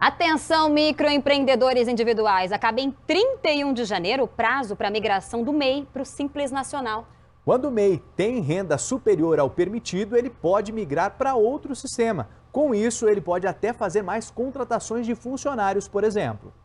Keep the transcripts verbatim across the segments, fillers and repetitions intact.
Atenção, microempreendedores individuais. Acaba em trinta e um de janeiro o prazo para a migração do M E I para o Simples Nacional. Quando o M E I tem renda superior ao permitido, ele pode migrar para outro sistema. Com isso, ele pode até fazer mais contratações de funcionários, por exemplo.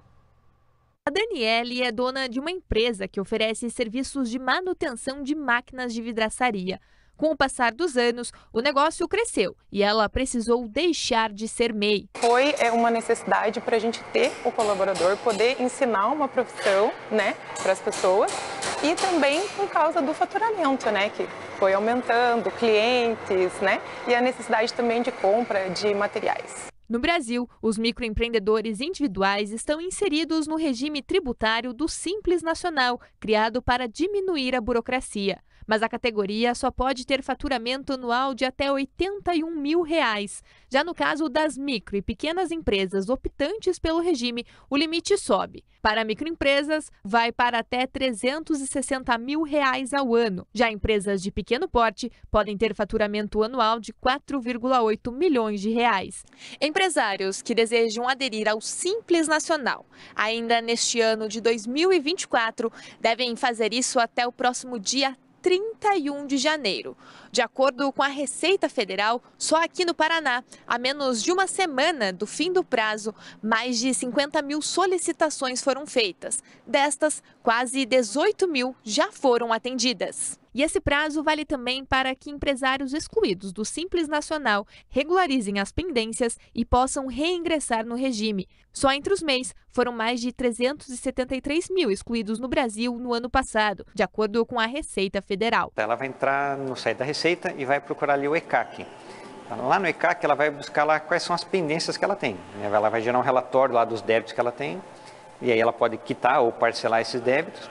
A Daniele é dona de uma empresa que oferece serviços de manutenção de máquinas de vidraçaria. Com o passar dos anos, o negócio cresceu e ela precisou deixar de ser M E I. Foi é, uma necessidade para a gente ter o colaborador, poder ensinar uma profissão, né, para as pessoas, e também por causa do faturamento, né, que foi aumentando, clientes, né, e a necessidade também de compra de materiais. No Brasil, os microempreendedores individuais estão inseridos no regime tributário do Simples Nacional, criado para diminuir a burocracia. Mas a categoria só pode ter faturamento anual de até oitenta e um mil reais. Já no caso das micro e pequenas empresas optantes pelo regime, o limite sobe. Para microempresas, vai para até trezentos e sessenta mil reais ao ano. Já empresas de pequeno porte podem ter faturamento anual de quatro vírgula oito milhões de reais. Empresários que desejam aderir ao Simples Nacional, ainda neste ano de dois mil e vinte e quatro, devem fazer isso até o próximo dia trinta e um de janeiro. De acordo com a Receita Federal, só aqui no Paraná, a menos de uma semana do fim do prazo, mais de cinquenta mil solicitações foram feitas. Destas, quase dezoito mil já foram atendidas. E esse prazo vale também para que empresários excluídos do Simples Nacional regularizem as pendências e possam reingressar no regime. Só entre os M E Is foram mais de trezentos e setenta e três mil excluídos no Brasil no ano passado, de acordo com a Receita Federal. Ela vai entrar no site da Receita e vai procurar ali o E C A C. Lá no E C A C ela vai buscar lá quais são as pendências que ela tem. Ela vai gerar um relatório lá dos débitos que ela tem e aí ela pode quitar ou parcelar esses débitos.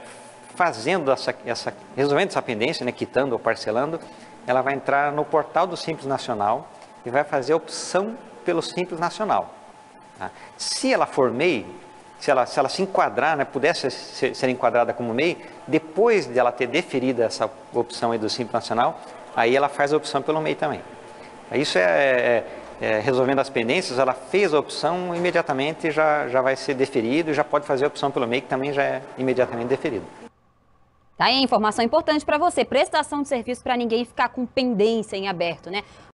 Fazendo essa, essa, resolvendo essa pendência, né, quitando ou parcelando, ela vai entrar no portal do Simples Nacional e vai fazer a opção pelo Simples Nacional. Tá? Se ela for M E I, se ela se, ela se enquadrar, né, pudesse ser, ser enquadrada como M E I, depois de ela ter deferido essa opção aí do Simples Nacional, aí ela faz a opção pelo M E I também. Isso é, é, é resolvendo as pendências, ela fez a opção, imediatamente já, já vai ser deferido e já pode fazer a opção pelo M E I, que também já é imediatamente deferido. Tá aí, informação importante para você. Prestação de serviço para ninguém ficar com pendência em aberto, né?